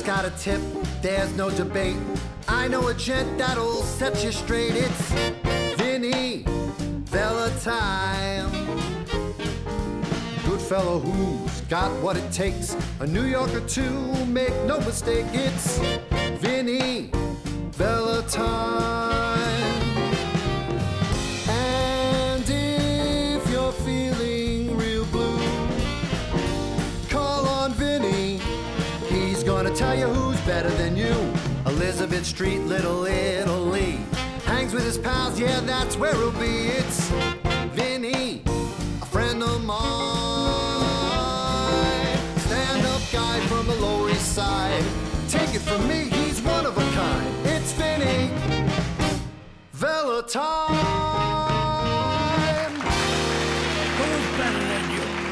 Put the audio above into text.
got a tip, there's no debate. I know a gent that'll set you straight. It's Vinny Vella time. Good fellow who's got what it takes. A New Yorker to make no mistake. It's Vinny Vella time. And if you're feeling real blue, call on Vinny. He's gonna tell you who's better than you. Elizabeth Street, Little Italy. Hangs with his pals, yeah, that's where he'll be. It's Vinny, a friend of mine. Stand-up guy from the Lower East Side. Take it from me, he's one of a kind. It's Vinny Vella time. Who's better than you?